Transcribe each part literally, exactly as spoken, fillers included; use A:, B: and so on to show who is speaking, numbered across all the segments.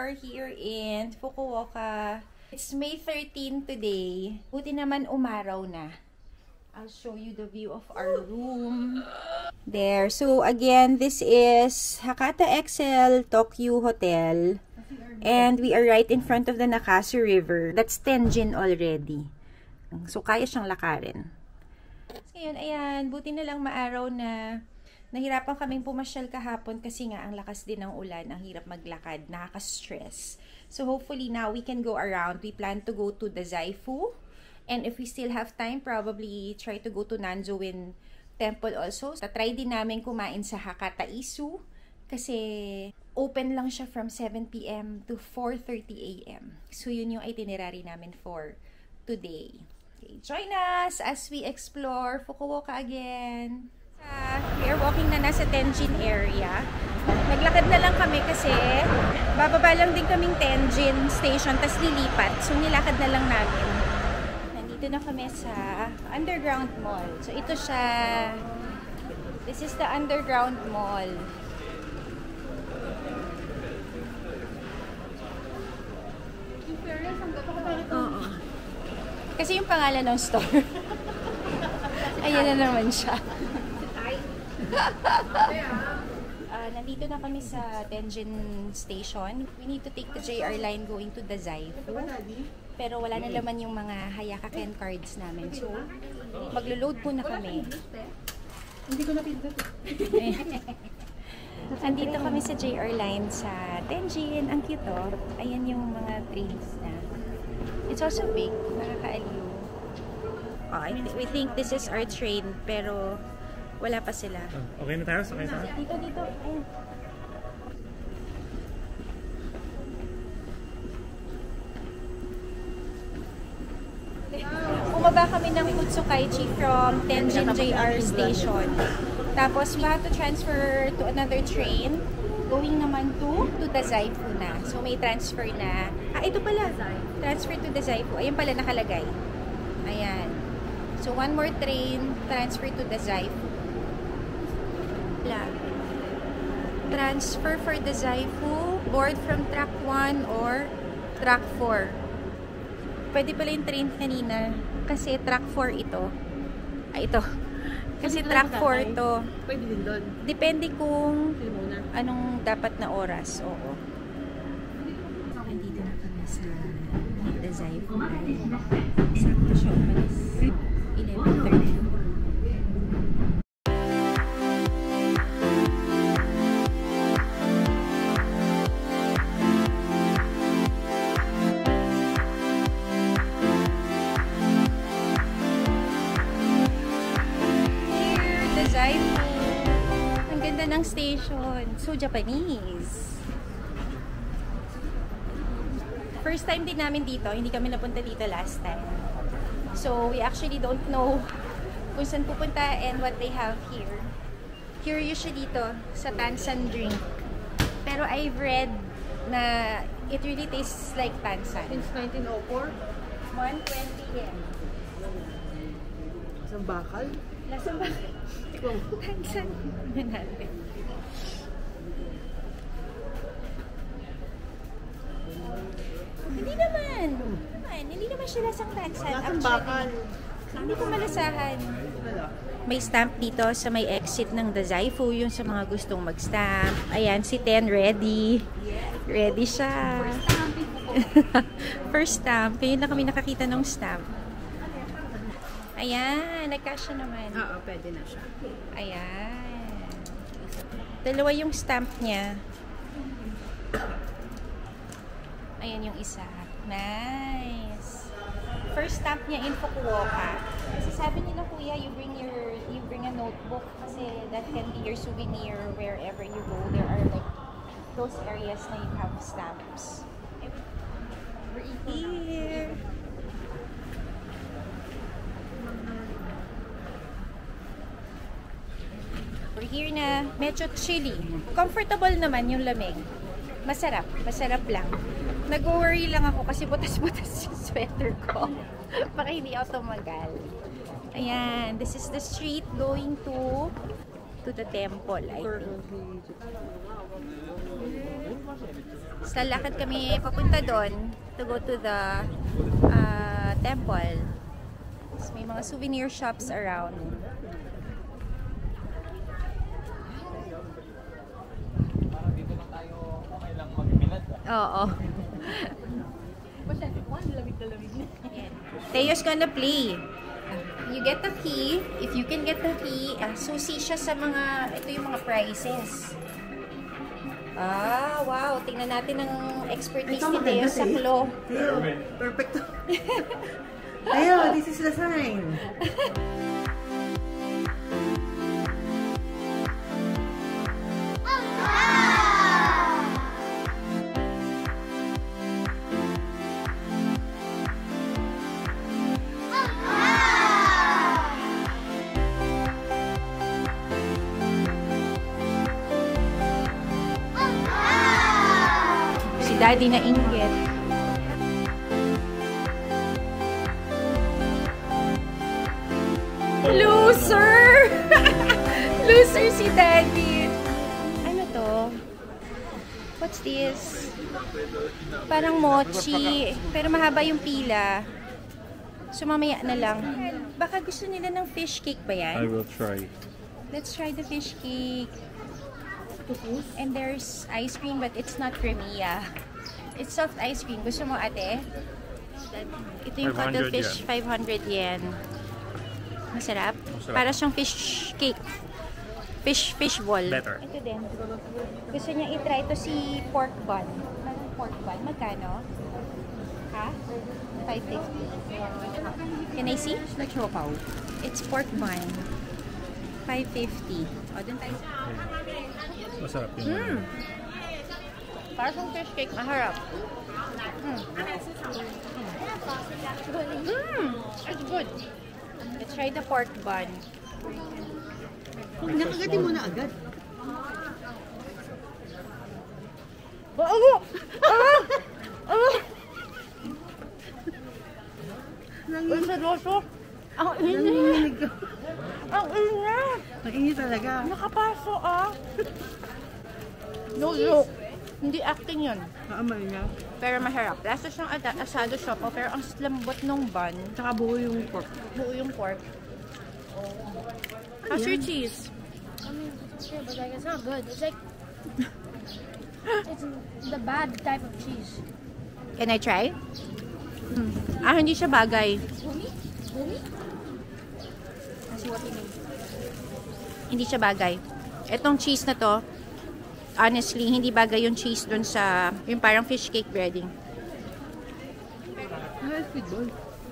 A: are here in Fukuoka. It's May thirteenth today. Buti naman umaraw na. I'll show you the view of our room. There. So again, this is Hakata Excel Tokyu Hotel. And we are right in front of the Nakasu River. That's Tenjin already. So kaya siyang lakarin. So, ngayon, ayan, buti na lang maaraw na. Nahirapan kaming pumasyal kahapon kasi nga ang lakas din ng ulan, ang hirap maglakad, nakaka-stress. So hopefully now we can go around. We plan to go to the Zaifu. And if we still have time, probably try to go to Nanzouin Temple also. Tatry din namin kumain sa Hakata Isu kasi open lang siya from seven p m to four thirty a m So yun yung itinerary namin for today. Okay, join us as we explore Fukuoka again. Uh, we are walking na nasa Tenjin area. Naglakad na lang kami kasi bababa lang din kaming Tenjin station tas lilipat. So nilakad na lang namin. Nandito na kami sa underground mall. So ito siya. This is the underground mall. Oo. Kasi yung pangalan ng store. Ayan na naman siya. uh, nandito na kami sa Tenjin Station. We need to take the J R line going to the Zaifu. Pero wala na naman yung mga Hayakaken cards namin. So, maglo-load po na kami. Hindi ko napindot. Nandito kami sa J R line sa Tenjin. Ang cute oh. Ayan yung mga trains na. It's also big. Nakakaaliw. Oh, I th we think this is our train. Pero wala pa sila.
B: Oh, okay na tayo? Okay na tayo?
A: Dito, dito. Ayun. Bumaba kami ng Kutsukaichi from Tenjin J R station. Tapos, we have to transfer to another train. Going naman to, to the Zaifu na. So, may transfer na. Ah, ito pala. Transfer to the Zaifu. Ayan pala nakalagay. Ayan. So, one more train, transfer to the Zaifu. Transfer for the Zaifu, board from track one or track four. Pwede pala yung train kanina kasi track four ito. Ay, ito. Kasi track four ito.
C: Pwede din doon.
A: Depende kung anong dapat na oras. Oo. Nandito na kami sa the Zaifu. Sakto siya umalis. eleven thirty. Ang ganda ng station. So Japanese. First time din namin dito. Hindi kami napunta dito last time. So we actually don't know kung saan pupunta and what they have here. Curious siya dito sa Tansan drink. Pero I've read na it really tastes like Tansan.
C: Since nineteen oh four?
A: one twenty yen.
C: Isang bakal?
A: Lasang bakal? Tansan na natin. Hindi naman. Naman. Hindi naman siya lasang Tansan.
C: Lasang bakal.
A: Hindi ko malasahan. May stamp dito sa may exit ng the Zaifu. Yung sa mga gustong mag-stamp. Ayan, si Ten ready. Ready siya. First stamp. Kaya na kami nakakita ng stamp. Ayan, nagkasya naman.
C: Oo, pwede na siya.
A: Ayan. Dalawa yung stamp niya. Ayan yung isa. Nice. First stamp niya in Fukuoka. Kasi sabi nila, kuya, you bring your, you bring a notebook kasi that can be your souvenir wherever you go. There are like those areas na you have stamps. We're here. We're here na. Medyo chilly. Comfortable naman yung lamig. Masarap. Masarap lang. Nag-worry lang ako kasi butas-butas yung sweater ko. Baka hindi ako tumagal. Ayan. This is the street going to to the temple, I think. Sa lakad kami papunta doon to go to the uh, temple. So, may mga souvenir shops around. Oo. Teo's gonna play. You get the key. If you can get the key, uh, susi siya sa mga, ito yung mga prices. Ah, wow. Tingnan natin ang expertise ni Teo sa klo.
D: Teo, perfect. Teo, this is the sign.
A: Daddy na inggit. Loser! Loser si Daddy. Ano to? What's this? Parang mochi. Pero mahaba yung pila. So mamaya na lang. Baka gusto nila ng fish cake ba yan?
B: I will try.
A: Let's try the fish cake. And there's ice cream but it's not creamy, yeah. It's soft ice cream. Gusto mo, ate? Ito yung cuttlefish, five hundred yen. Masarap?
B: Masarap.
A: Para siyang fish cake. Fish fish ball.
B: Better.
A: Ito din. Gusto niya i-try ito si pork bun. Parang pork bun. Magkano? Ha? five fifty. Can I see?
D: Like siopaw.
A: It's pork bun. five fifty. O, dun tayo.
B: Masarap yun.
A: Mm. Parang siyang fish cake. Maharap. Mm. Mm. It's good. Let's try the pork bun.
D: Nakagatin mo na agad.
A: Oh! Ah! Ah! Ang seryoso. Ang init.
D: Nanginginig ka.
A: Ang init.
D: Mainit talaga.
A: Nakapaso ah. No joke. Hindi acting yun.
D: Maamal niya.
A: Pero masarap. Lasa siyang ada- asado siya po. Pero ang lambot nung bun.
D: Tsaka buo yung pork.
A: Buo yung pork. How's your cheese?
E: I mean, sure, but like it's not good. It's like it's the bad type of cheese.
A: Can I try? Hmm. Ah, hindi siya bagay.
E: Umi? Umi?
A: Hindi siya bagay. Etong cheese na to, honestly, hindi bagay yung cheese dun sa, yung parang fish cake breading.
D: Ah, squid ball.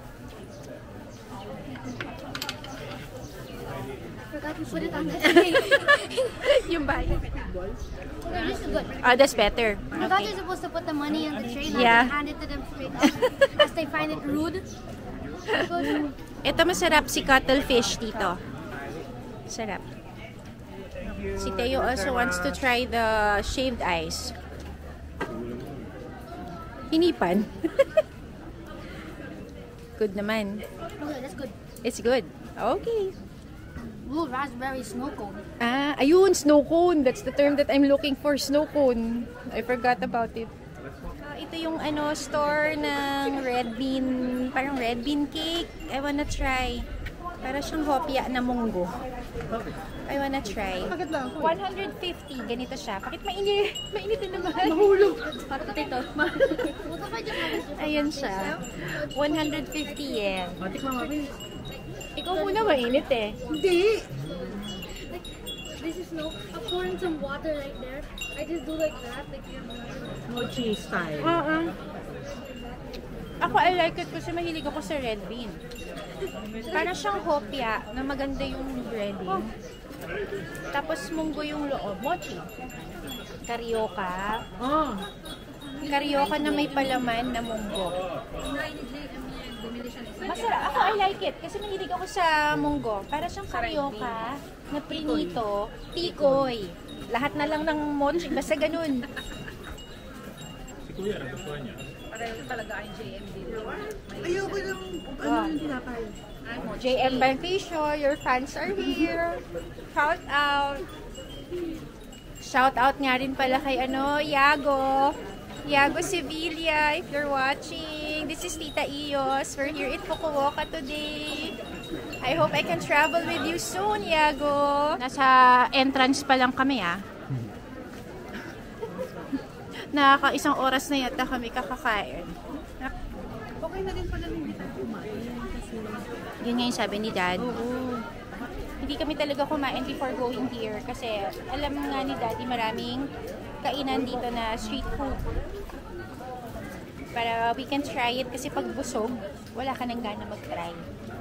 E: Forgot to put it on the thing.
A: Yung bagay.
E: Okay, this is good.
A: Ah, that's better.
E: I thought
A: Okay.
E: you're supposed to put the money on the tray and
A: Yeah.
E: yeah. hand it to them straight up as they find it rude.
A: Ito masarap si cuttlefish dito. Sarap. Si Teo also wants to try the shaved ice. Hinipan. Good naman.
E: Okay, that's good.
A: It's good. Okay.
E: Blue raspberry snow cone.
A: Ah, ayun, snow cone. That's the term that I'm looking for, snow cone. I forgot about it. Ah, ito yung ano, store ng red bean, parang red bean cake. I wanna try. Para siyang hopya na munggo. I wanna try.
D: Bakit lang ako?
A: one hundred fifty, ganito siya. Bakit mainit? Mainit na naman.
D: Mahulog.
E: Para potato. What if I just have it?
A: Ayun siya. one hundred fifty yen.
D: Matik mamabi.
A: Ikaw muna mainit eh.
D: Hindi.
E: Like, this is no. I'm pouring some water right there. I just do like that. Like,
D: Mochi style.
A: Oo. Ako, I like it kasi mahilig ako sa red bean. Para siyang hopya na maganda yung breading. Tapos munggo yung loob. Mochi. Karyoka.
D: Oh.
A: Karyoka na may palaman na munggo. Masarap. Ako, I like it. Kasi mahilig ako sa munggo. Para siyang karyoka na prinito. Tikoy. Lahat na lang ng mochi. Basta ganun.
B: Si Kuya, nagustuhan niya.
D: Ayoko ng ano yung tinapay.
A: J M Banficio, your fans are here. Shout out. Shout out nga rin pala kay ano, Yago. Yago Sevilla, if you're watching. This is Tita Iyos. We're here in Fukuoka today. I hope I can travel with you soon, Yago. Nasa entrance pa lang kami, ah. Nakaka isang oras na yata kami kakakain.
C: Okay na din pala hindi tayo kumain. Kasi...
A: Yun nga yung sabi ni Dad.
C: Oo.
A: Hindi kami talaga kumain before going here kasi alam nga ni Daddy maraming kainan dito na street food. Para we can try it kasi pag busog, wala ka nang gana mag-try.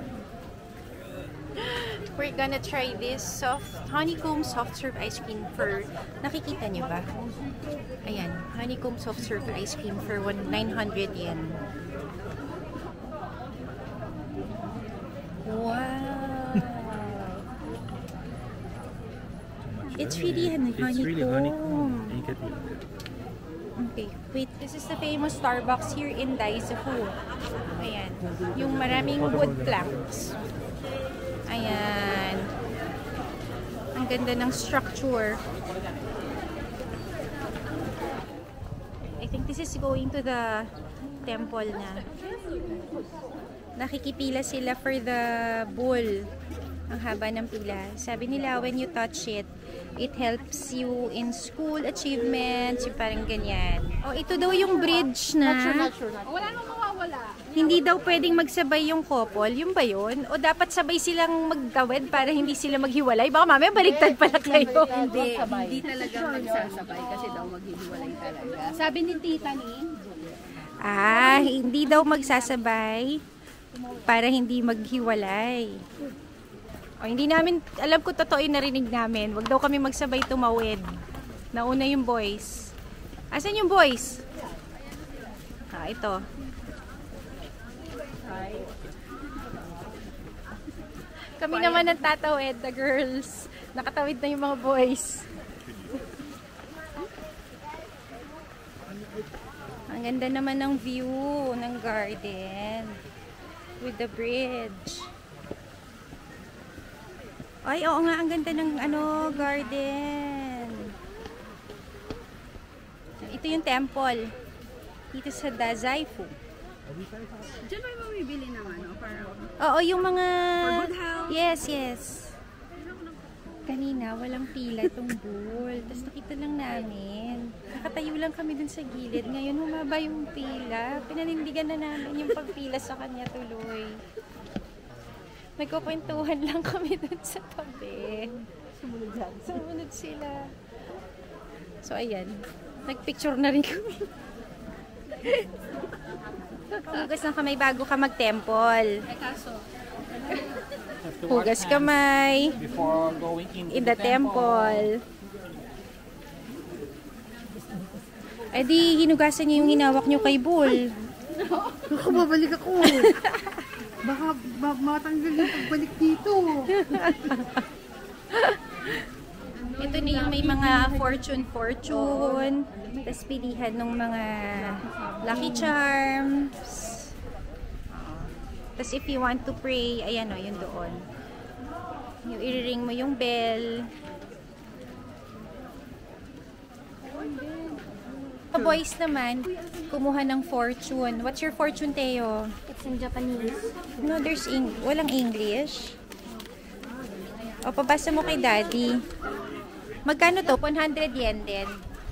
A: We're gonna try this soft honeycomb soft serve ice cream for, nakikita niyo ba? Ayan, honeycomb soft serve ice cream for nine hundred yen. Wow! It's really honeycomb.
B: It's really honeycomb. You get it.
A: Okay, wait. This is the famous Starbucks here in Daisaku. Ayan. Yung maraming wood planks. Ayan. Ang ganda ng structure. I think this is going to the temple na. Nakikipila sila for the bowl. Ang haba ng pila. Sabi nila, when you touch it, it helps you in school achievements, yung parang ganyan. O, oh, ito daw yung bridge na
C: Not sure, not sure, not sure. Wala nang mawawala.
A: hindi daw pwedeng magsabay yung couple. Yung ba yun? O dapat sabay silang magkawed para hindi sila maghiwalay? Baka mamaya baligtad pala kayo.
C: Hindi, hindi talaga magsasabay kasi daw maghihiwalay talaga. Sabi ni Tita ni,
A: Ah, hindi daw magsasabay para hindi maghiwalay. O, hindi namin, alam ko totoo yung narinig namin. Wag daw kami magsabay tumawid. Nauna yung boys. Asan yung boys? Ah, ito. Kami naman ang tatawid, the girls. Nakatawid na yung mga boys. Ang ganda naman ng view ng garden with the bridge. Ay, oo nga, ang ganda ng ano, garden. Ito yung temple. Dito sa Dazaifu.
C: diyan ba yung mamibili ng ano? Parang,
A: Oo, yung mga...
C: for good health?
A: Yes, yes. Kanina, walang pila itong bowl. Tapos nakita lang namin. Nakatayo lang kami dun sa gilid. Ngayon, humaba yung pila. Pinanindigan na namin yung pagpila sa kanya tuloy. Nagkukwentuhan lang kami dun sa tabi. Sumunod lang. Sumunod sila. So, ayan. Nagpicture na rin kami. Hugas ng kamay bago ka mag-temple.
C: eh kaso,
A: Hugas kamay.
F: Before going into
A: In the temple. Eh di, hinugasan niyo yung hinawak niyo kay Bull.
D: Ako, babalik ako. Baka ba, matanggal yung pagbalik dito.
A: Ito na yung may mga fortune-fortune. Tapos pilihan ng mga lucky charms. Tapos if you want to pray, ayan o, yun doon. Yung i-ring mo yung bell. Mga boys naman, kumuha ng fortune. What's your fortune, Teo?
E: It's in Japanese.
A: No, there's Eng walang English. O, pabasa mo kay Daddy. Magkano to? one hundred yen din.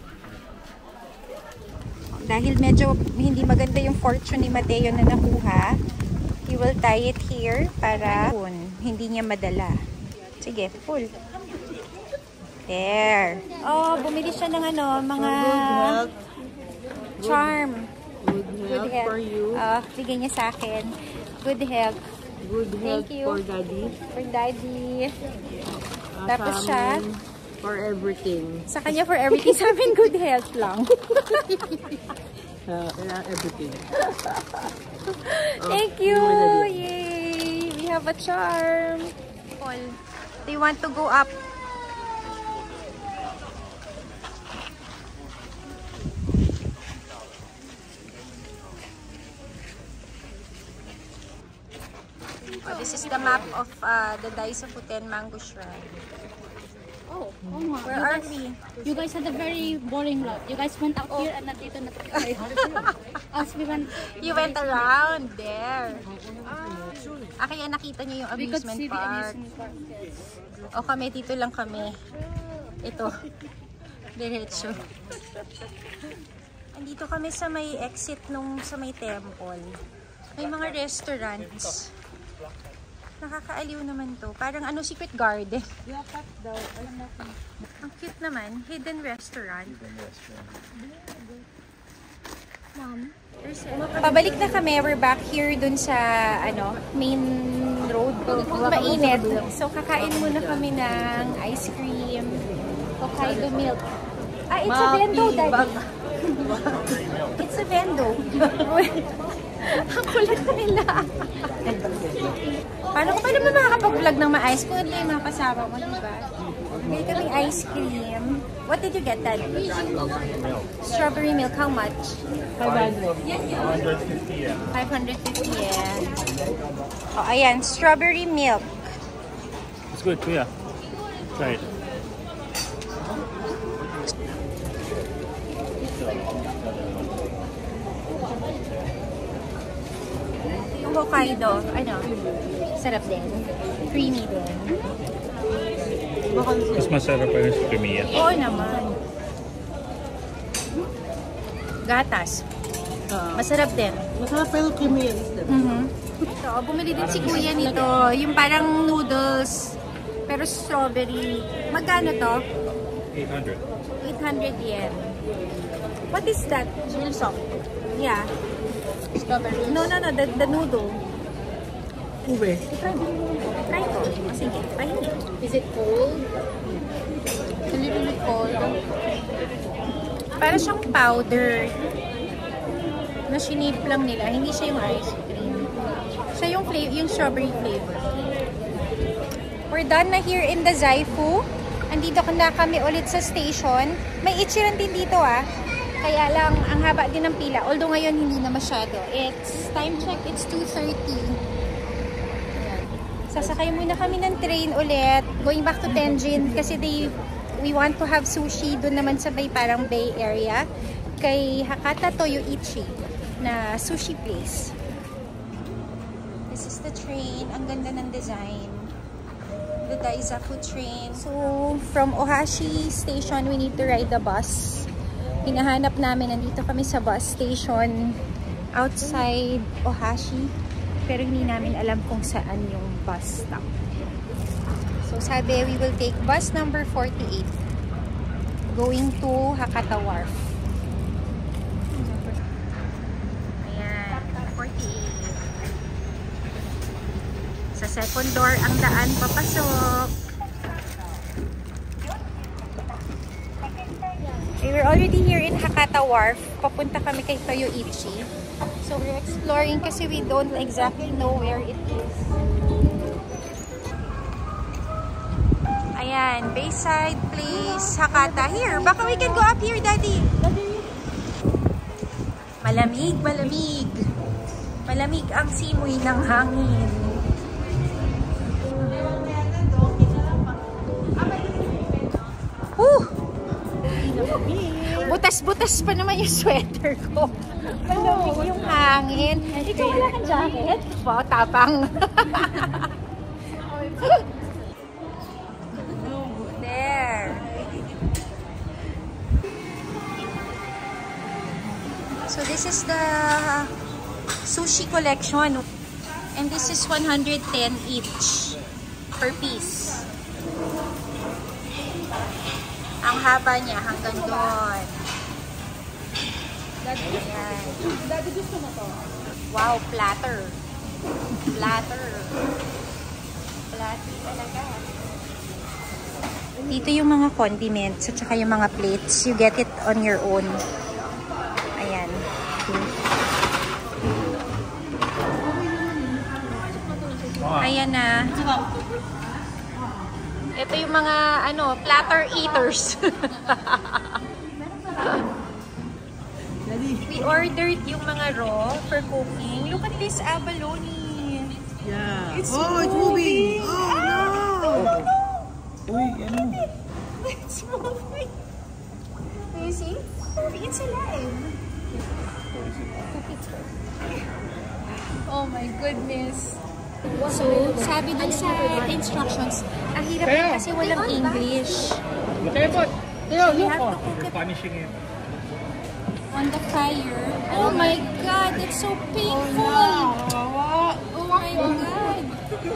A: Dahil medyo hindi maganda yung fortune ni Mateo na nakuha, he will tie it here para hindi niya madala. Sige, full. There. Oh, bumili siya ng ano, mga charm.
D: Good health,
A: Good health.
D: for you.
A: Oh, bigyan niya sa akin. Good health.
D: Good health
A: Thank you.
D: for daddy.
A: For Daddy.
D: Uh,
A: Tapos
D: sa
A: siya,
D: amin, for everything.
A: sa kanya for everything. Sa amin, good health lang.
D: Uh, everything.
A: Thank you! Yay! We have a charm. Paul, do you want to go up? Oh, this This is the map of uh, the Daisaputen Mango Shrine.
E: Oh, oh my.
A: Where
E: you
A: are
E: guys,
A: we?
E: You guys had a very boring route. You guys went out here and nandito na tayo. As we went,
A: You went around there. Ah, kaya nakita niyo yung
E: we could
A: amusement
E: see the
A: park.
E: amusement park. Yes.
A: O kami, dito lang kami. Ito. Diretso. Andito kami sa may exit nung sa may temple. May mga restaurants. Nakakaaliw naman to. Parang ano, secret garden. Ang cute naman. Hidden restaurant. Mom, there's a... Pabalik na kami. We're back here dun sa ano main road. Mainit. So kakain muna kami ng ice cream. Hokkaido milk. Ah, it's a bento, Daddy. It's a bento. Ang kulit nila. Paano ko paano ba makakapag-vlog ng maayos kung ito yung mga kasama mo, diba? Bili kaming ice cream. What did you get, Dad? Strawberry milk. How much?
B: five hundred fifty yen.
A: five hundred fifty yen. Oh, ayan. Strawberry milk.
B: It's good, yeah. Try it.
A: Yung Hokkaido, ano? Sarap din. Creamy din.
B: Mas masarap pa yung sa Tamiya.
A: Oo naman. Gatas. Masarap din.
D: Masarap pa yung creamy yan.
A: Mhm. Ito, bumili din si Kuya nito. Yung parang noodles, pero strawberry. Magkano to?
B: eight hundred.
A: eight hundred yen. What is that? Chili sauce. Yeah.
E: Strawberries.
A: No, no, no. The, the noodle.
D: Ube.
A: Try ko. O, sige. Pahingi.
E: Is it cold?
A: It's a little bit cold. Para siyang powder. Na shinip lang nila. Hindi siya yung ice cream. Siya yung, flavor, yung strawberry flavor. We're done na here in the Zaifu. Andito na kami ulit sa station. May Ichiran din dito ah. Kaya lang, ang haba din ng pila. Although ngayon, hindi na masyado. It's, time check, it's two thirty. Sasakay muna kami ng train ulit. Going back to Tenjin. Kasi they, we want to have sushi doon naman sa may parang Bay Area. Kay Hakata Toyoichi na sushi place. This is the train. Ang ganda ng design. The Daisaku train. So, from Ohashi Station, we need to ride the bus. Hinahanap namin, nandito kami sa bus station outside Ohashi. Pero hindi namin alam kung saan yung bus stop. So, sabi, we will take bus number forty-eight. Going to Hakata Wharf. Ayan, forty-eight. Sa second door ang daan papasok. We're already here in Hakata Wharf. Papunta kami kay Toyoichi. So we're exploring kasi we don't exactly know where it is. Ayan, Bayside Place, Hakata. Here, baka we can go up here, Daddy. Malamig, malamig. Malamig ang simoy ng hangin. Whew! Butas-butas pa naman yung sweater ko. Malamig yung hangin. Ikaw wala kang jacket? Wow, tapang. There. So this is the sushi collection. And this is one hundred ten each per piece. Ang haba niya hanggang doon. Ayan. Wow, platter. Platter. Platter talaga. Dito yung mga condiments at saka yung mga plates. You get it on your own. Ayan. Ayan na. Ito yung mga ano, platter eaters. We ordered yung mga raw for cooking. Look at this abalone.
D: Yeah.
A: It's
D: oh, it's moving.
A: moving.
D: Oh, no.
B: Uy, ano?
A: It's moving. Do you see? It's alive. Oh my goodness. So, sabi dun sa instructions, ang hirap na kasi walang English.
B: Tepot!
A: So, we have to cook
B: You're
A: it
B: punishing it.
A: on the fire. Oh my god, it's so painful. Oh my god.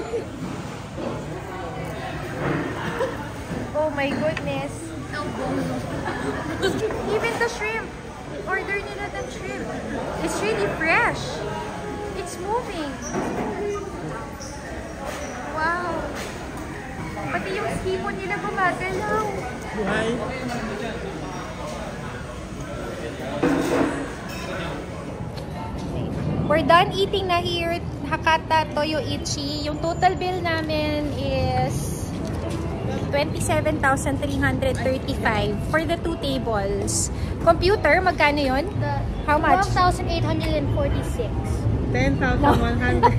A: Oh my goodness. Even the shrimp. Order nila the shrimp. It's really fresh. It's moving. Wow. Pati yung sipon nila gumagalaw.
B: Hi.
A: We're done eating na here at Hakata Toyoichi. Yung total bill namin is twenty-seven thousand three hundred thirty-five for the two tables. Computer, magkano yun?
E: The
A: How much?
E: twelve thousand eight hundred forty-six.
D: ten thousand one hundred.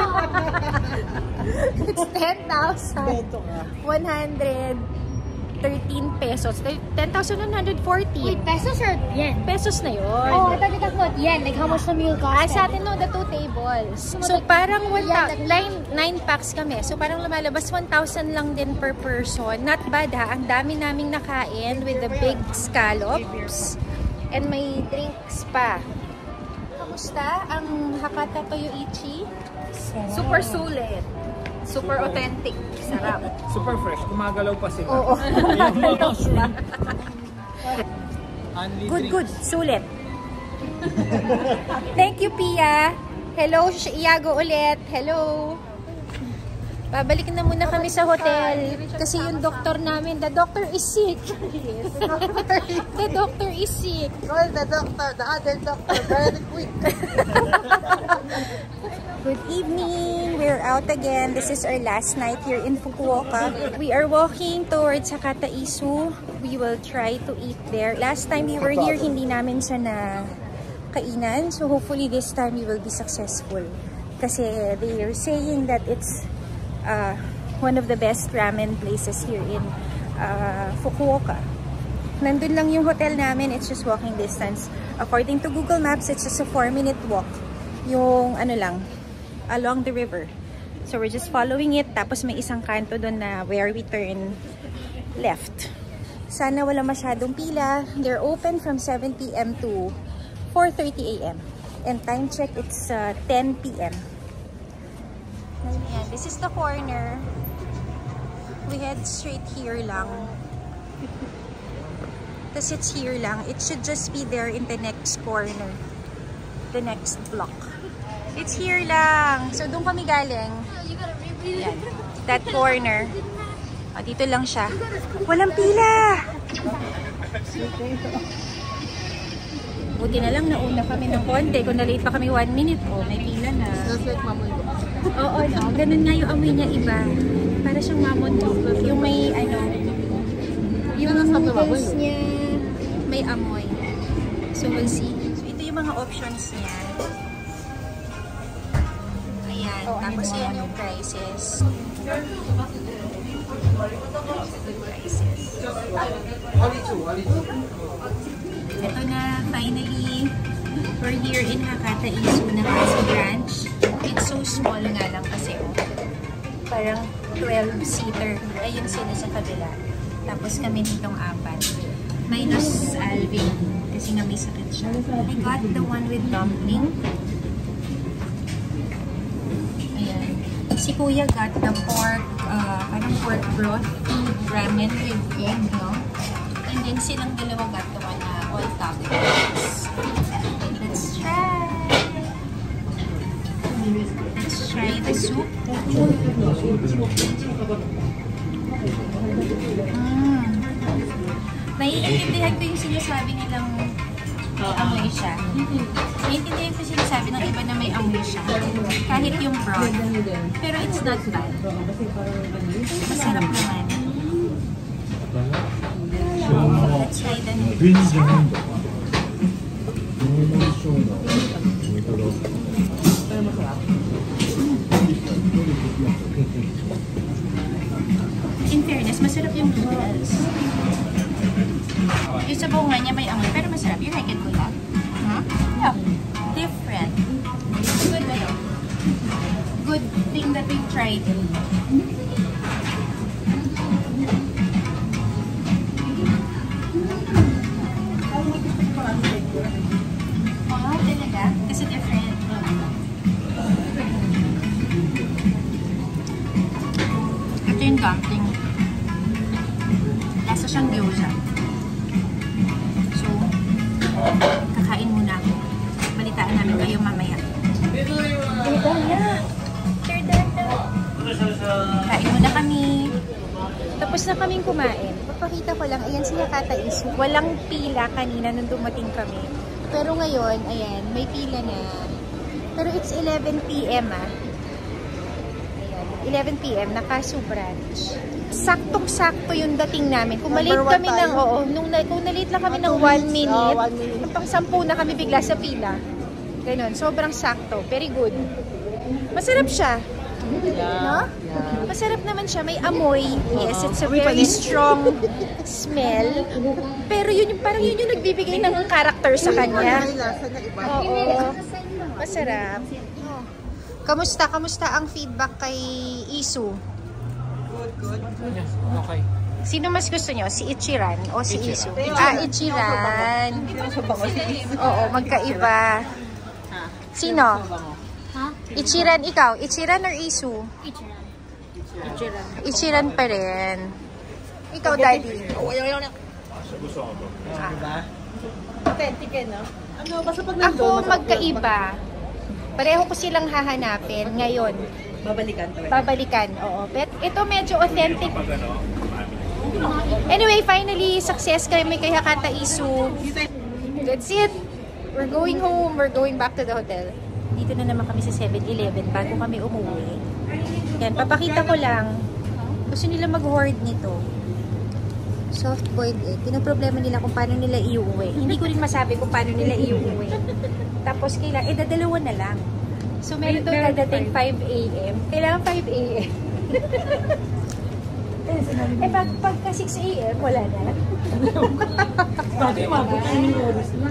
A: It's ten thousand one hundred thirteen pesos. ten thousand one hundred forty.
E: Wait, pesos or yen?
A: Pesos na yun.
E: Oh, I thought you talking about yen. Like how much the meal
A: Ah,
E: cost?
A: sa atin no, the two tables. So,
E: like,
A: parang one
E: yeah,
A: thou- nine, nine packs kami. So, parang lumalabas one thousand lang din per person. Not bad ha. Ang dami naming nakain with the big scallops. And may drinks pa. Kamusta ang Hakata Toyoichi? Super sulit. Super authentic. Sarap.
B: Super fresh. Gumagalaw pa sila.
A: Oo.
B: Yung mga shrimp. Only
A: Good,
B: three.
A: good. Sulit. Thank you, Pia. Hello, Iago ulit. Hello. Babalik na muna kami sa hotel. Kasi yung doktor namin, the doctor is sick. The doctor is sick.
D: Call the doctor, the other doctor, very quick.
A: Good evening. We're out again. This is our last night here in Fukuoka. We are walking towards Hakata Isu. We will try to eat there. Last time we were here, hindi namin siya na kainan. So hopefully this time we will be successful. Kasi they are saying that it's uh, one of the best ramen places here in uh, Fukuoka. Nandun lang yung hotel namin. It's just walking distance. According to Google Maps, it's just a four minute walk. Yung ano lang, along the river. So we're just following it. Tapos may isang kanto doon na where we turn left. Sana wala masyadong pila. They're open from seven p m to four thirty a m And time check, it's uh, ten p m Ayan, this is the corner. We head straight here lang. Tapos it's here lang. It should just be there in the next corner. The next block. It's here lang. So, doon kami galing. Yan. That corner. O, dito lang siya. Walang pila! Buti na lang nauna kami ng konti. Kung na-late pa kami one minute, oh, may pila na.
D: Just like mamundo.
A: Oo, no. Ganun nga yung amoy niya iba. Para siyang mamundo. Yung may, ano, yung noodles niya may amoy. So, we'll see. So, ito yung mga options niya. Ayan. Tapos, yan yung prices. Prices. Ito na, finally, we're here in Hakata Isu na kasi branch. It's so small nga lang kasi, oh. Parang twelve seater. Ayun sila sa kabila. Tapos kami ditong apat. Minus Alvin. Kasi nga may sakit siya. I got the one with dumpling. Ayan. Si Kuya got the pork, uh, parang pork broth ramen with egg, no? And then silang dalawa got the one na uh, all toppings. Let's try! Let's try the soup. Mm. Naiintindihan ko yung sinasabi nilang may amoy siya. Naiintindihan ko yung sinasabi ng iba na may amoy siya. Kahit yung broth. Pero it's not bad. Masarap naman. Let's try the noodles. In fairness, masarap yung noodles. Yung sabaw nga niya may amoy, pero masarap. You like it, Kuya? Huh? Yeah. Different. Good, ano? Good thing that we tried. Oh, talaga? Kasi different. Ito yung dumpling. Lasa siyang gyoza. So, kakain muna ako. Balitaan namin kayo mamaya. They're done na. They're done na. Kain muna kami. Tapos na kaming kumain. Papakita ko lang, ayan si Hakata Isu. Walang pila kanina nung dumating kami. Pero ngayon, ayan, may pila na. Pero it's eleven p m ah. Ayan, eleven p m naka-Su branch. Saktong-sakto yung dating namin. Kung malate kami ng, oo, nung, kung nalate lang kami ng one minute, pang sampu na kami bigla sa pila. Ganon, sobrang sakto. Very good. Masarap siya. No? Masarap naman siya. May amoy. Yes, it's a very strong smell. Pero yun yung, parang yun yung nagbibigay ng character sa kanya. Oo. Masarap. Oh. Kamusta? Kamusta ang feedback kay Isu?
B: Good, good. Yes, okay.
A: Sino mas gusto nyo? Si Ichiran o si Isu? Ah, Ichiran. Oo, magkaiba. Sino? Ichiran ikaw? Ichiran or Isu?
E: Ichiran.
C: Ichiran.
A: Ichiran pa rin. Ikaw, Daddy?
B: Gusto ko to.
D: Authentic eh, no? Ano, basta pag
A: Ako, magkaiba. Pareho ko silang hahanapin ngayon.
D: babalikan talaga.
A: Babalikan, oo. But ito medyo authentic.
B: Pag ano,
A: Anyway, finally, success kami kay Hakata Isu. That's it. We're going home. We're going back to the hotel. Dito na naman kami sa seven eleven bago kami umuwi. Yan, papakita ko lang. Gusto nila mag-hoard nito. Soft-boiled egg. Pinoproblema nila kung paano nila iuwi. Hindi ko rin masabi kung paano nila iuwi. Tapos kailangan, eh, dadalawa na lang. So, meron doon dadating five a m Kailangan five a m Eh, pag, pagka six a m wala na.
D: Bakit mabot ang yung oras na?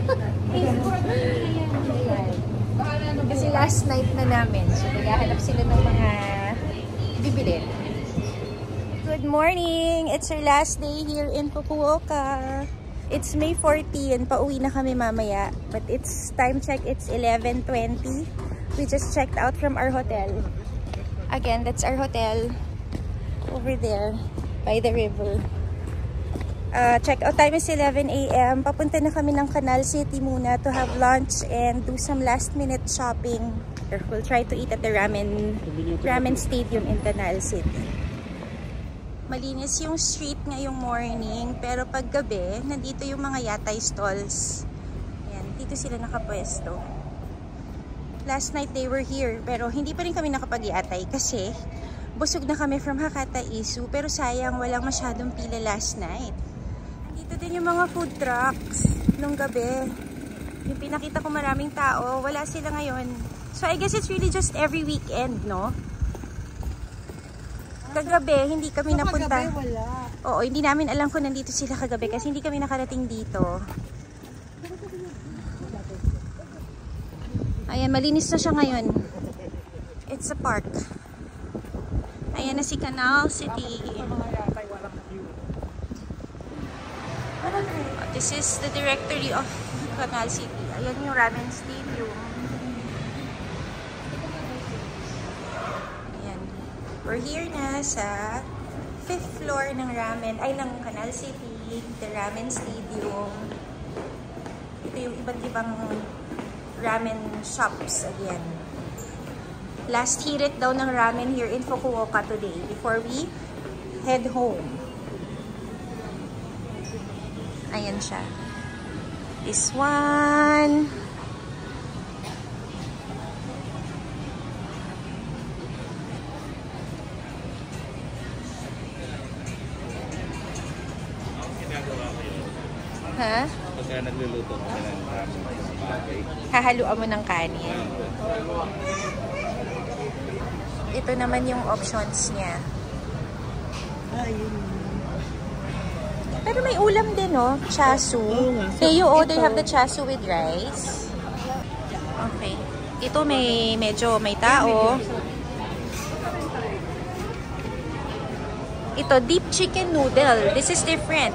A: Kasi last night na namin. So, naghahanap sila ng mga bibili. Good morning! It's our last day here in Fukuoka. It's May fourteenth. Pauwi na kami mamaya. But it's time check. It's eleven twenty. We just checked out from our hotel. Again, that's our hotel. Over there. By the river. Uh, check out time is eleven a m Papunta na kami ng Canal City muna to have lunch and do some last minute shopping. We'll try to eat at the ramen, ramen stadium in Canal City. Malinis yung street ngayong morning, pero pag gabi, nandito yung mga yatay stalls. Ayan, dito sila nakapwesto. Last night they were here, pero hindi pa rin kami nakapag-yatay kasi busog na kami from Hakata Isu, pero sayang walang masyadong pila last night. Dito din yung mga food trucks nung gabi. Yung pinakita ko maraming tao, wala sila ngayon. So I guess it's really just every weekend, no? Kagabi, hindi kami so, napunta. Kagabi, wala. Oo, hindi namin alam kung nandito sila kagabi kasi hindi kami nakarating dito. Ayan, malinis na siya ngayon. It's a park. Ayan na si Canal City. This is the directory of Canal City. Ayan yung Ramen Stadium. We're here na sa fifth floor ng ramen, ay ng Canal City, the Ramen Stadium. Ito yung iba't ibang ramen shops again. Last hirit daw ng ramen here in Fukuoka today before we head home. Ayan siya. This one. Ha?
B: Pagka nagluluto kami ng ramen sa bagay.
A: Hahaluan mo ng kanin. ito naman yung options niya. Pero may ulam din, no? Chasu. Teo, oh, they have the chasu with rice. Okay. Ito may medyo may tao. Ito, deep chicken noodle. This is different.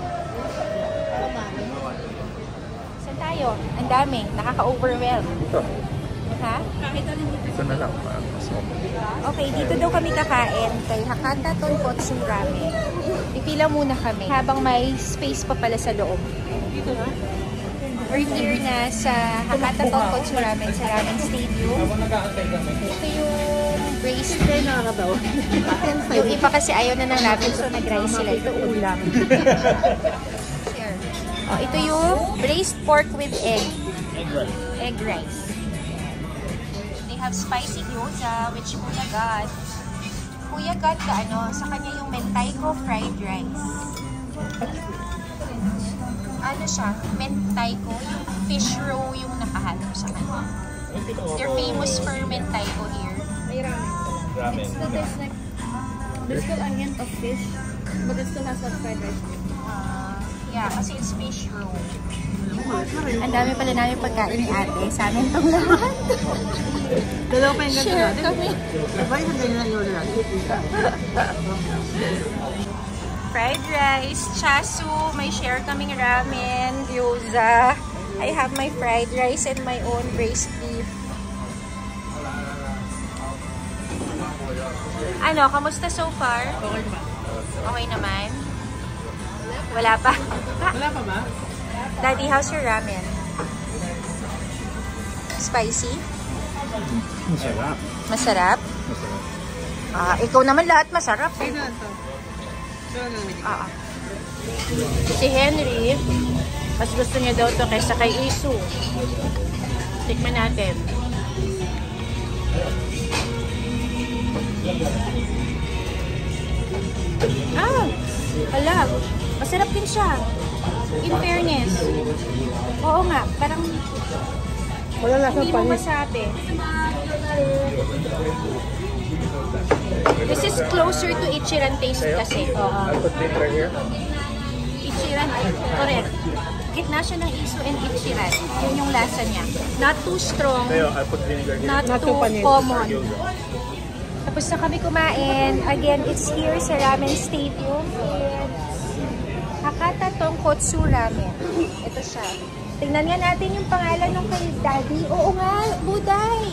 A: Saan tayo? Ang dami. Nakaka-overwhelm. Ha?
B: Ito na lang.
A: Okay, dito daw kami kakain kay Hakata Tonkotsu Ramen. Ipila muna kami habang may space pa pala sa loob. We're here na sa Hakata Tonkotsu Ramen sa Ramen Stadium. Ito yung bracelet. Yung iba kasi ayaw na ng ramen, so nag-rice sila. Ito ulam. Share. Oh, ito yung braised pork with egg. Egg rice. They have spicy gyoza, which Kuya got. Kuya got the ano, sa kanya yung mentaiko fried rice. Ano siya? Mentaiko, yung fish roe yung nakahalo sa kanya. They're famous for mentaiko here.
C: May ramen.
B: Ramen.
C: So there's like, there's still a hint of fish, but it still has that fried rice.
A: Uh, yeah, kasi it's fish roe. Ang dami pala namin pagkain ni ate. Sa amin itong lahat.
D: Dalawa pa yung ganito
A: Share
D: natin.
A: kami.
D: Diba yung ganyan lang yung natin?
A: Fried rice, chasu, may share kaming ramen, gyoza. I have my fried rice and my own braised beef. Ano, kamusta so far?
D: Okay ba?
A: Okay naman? Wala pa?
D: Wala pa ba?
A: Daddy, how's your ramen? Spicy?
B: Masarap.
A: Masarap?
B: Masarap.
A: Ah, ikaw naman lahat masarap.
D: Sino lang to? Sino lang namin?
A: Ah, ah. Si Henry, mas gusto niya daw to kaysa kay Isu. Tikman natin. Ah, hala. Masarap din siya. In fairness. Oo nga, parang
D: Wala lang
A: hindi mo masabi. This is closer to Ichiran taste kasi. Oo.
B: I'll put it right here.
A: Ichiran, correct. Gitna siya ng Isu and Ichiran. Yun yung lasa niya. Not too strong,
B: Tayo, I'll put vinegar here.
A: not,
D: Not
A: too
D: too panis.
A: common.
B: Gyoza.
A: Tapos na kami kumain. Again, it's here sa Ramen Stadium. It's Hakata Tonkotsu Ramen. Ito siya. Tingnan nga natin yung pangalan ng kay Daddy. Oo nga, Buday.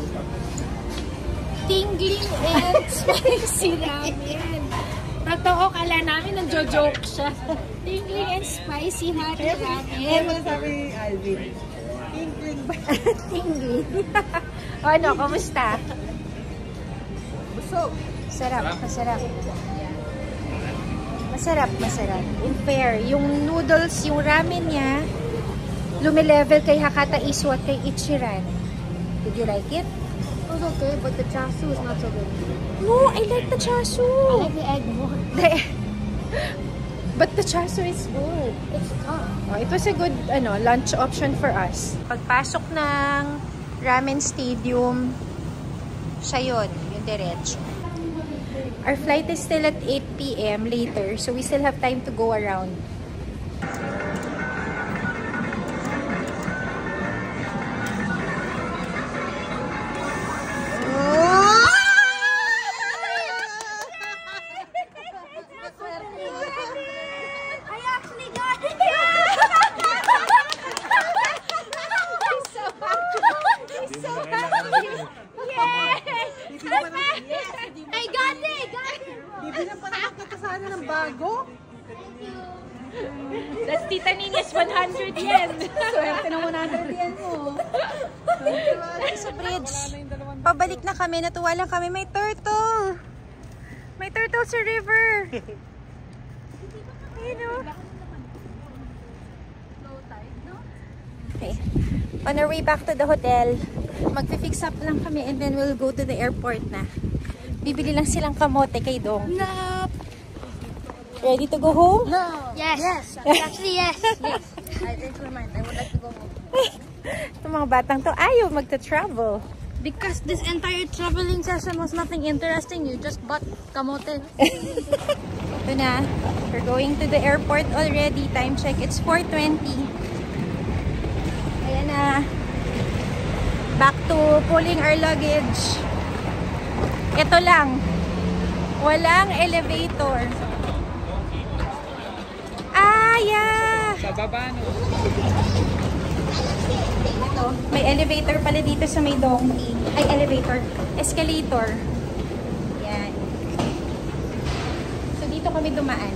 A: Tingling and spicy ramen. Totoo, kala namin nagjo-joke siya. Tingling and spicy hot
D: Kaya
A: ramen.
D: mo sabi ni Alvin. Inkling ba?
A: Tingling. O ano, kamusta?
D: Busog.
A: Sarap, masarap. Masarap, masarap. In fair, yung noodles, yung ramen niya, lumilevel kay Hakata Isu at kay Ichiran. Did you like it?
E: It was okay, but the chasu is not so good.
A: No, I like the chasu.
E: I like the egg more.
A: The- But the chasu is good.
E: It's tough.
A: Oh, it was a good ano, lunch option for us. Pagpasok ng Ramen Stadium, siya yun, yung diretso. Our flight is still at eight p m later, so we still have time to go around.
E: I actually got it!
A: I'm so happy! I'm so happy! Yes!
E: I got it! I got it!
D: Bibilang pa naman kita sana ng bago.
A: That's Tita Nina's one hundred yen!
D: Swerte ng one hundred yen mo.
A: Sa bridge. Pabalik na kami. Natuwa lang kami. May turtle! May turtle sa river! Ayun o. Okay. On our way back to the hotel, magfi-fix up lang kami and then we'll go to the airport na. Bibili lang silang kamote kay Dong.
E: No!
A: Ready to go home?
E: No! Yes! Yes! Actually, yes! Yes! I changed my mind. I would like to go home.
A: Itong mga batang to, ayaw magta-travel.
E: Because this entire traveling session was nothing interesting. You just bought kamote.
A: Ito na. We're going to the airport already. Time check. It's four twenty. Ayan na. Back to pulling our luggage. Ito lang. Walang elevator. Ah, yeah!
B: Sa baba, no?
A: Ito. May elevator pala dito sa may donkey. Ay, elevator. Escalator. Yan. So, dito kami dumaan.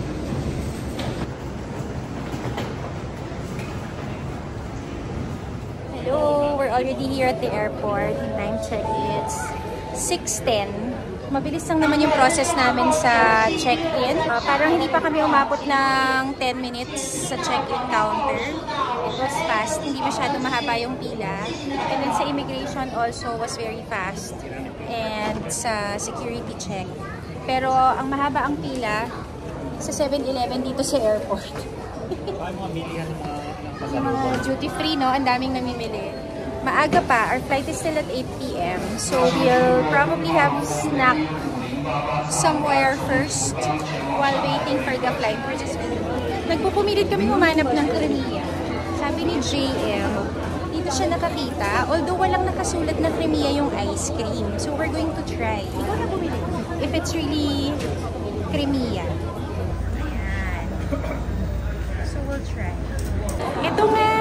A: Hello! We're already here at the airport. Time check is six ten. Mabilis lang naman yung process namin sa check-in. Uh, parang hindi pa kami umabot ng ten minutes sa check-in counter. It was fast. Hindi masyado mahaba yung pila. And then sa immigration also was very fast. And sa security check. Pero ang mahaba ang pila sa seven eleven dito sa airport.
B: Paano mga bilihan ng mga
A: Yung mga duty free, no? Ang daming namimili. Maaga pa. Our flight is still at eight p m So, we'll probably have snack somewhere first while waiting for the flight. We're just nagpupumilit kami humanap ng kremiya. Sabi ni J M, dito siya nakakita. Although walang nakasulat na kremiya yung ice cream. So, we're going to try. Ikaw na bumili. If it's really kremiya. Ayan. So, we'll try. Ito nga!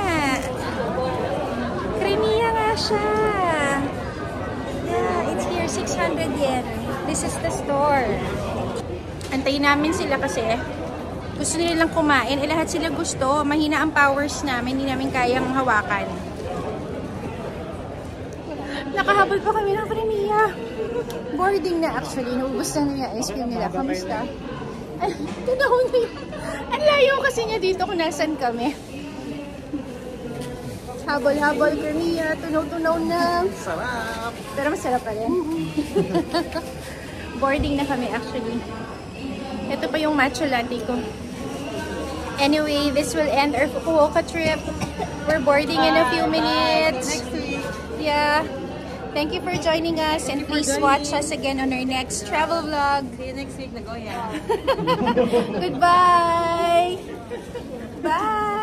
A: Kremiya nga siya! Yeah, it's here. six hundred yen. This is the store. Antayin namin sila kasi gusto nilang kumain. Eh, lahat sila gusto. Mahina ang powers namin. Hindi namin kayang hawakan. Nakahabol pa kami ng kremiya. Boarding na actually. Naubos na niya ice cream nila. Kamusta? Ay, tinahon niya. Ang layo kasi niya dito kung nasan kami. Habol-habol kremiya, tunaw-tunaw na.
B: sarap!
A: Pero masarap pa rin. Boarding na kami actually. Ito pa yung matcha latte ko. Anyway, this will end our Fukuoka trip. We're boarding in a few minutes.
D: Next week.
A: Yeah. Thank you for joining us and please watch us again on our next travel vlog.
D: See you next week. Nagoya.
A: Goodbye! Bye!